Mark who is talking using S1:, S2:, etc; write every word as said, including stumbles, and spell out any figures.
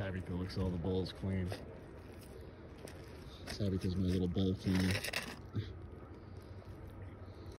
S1: Tabbytha looks all the balls clean. Tabbytha's my little bowl cleaner.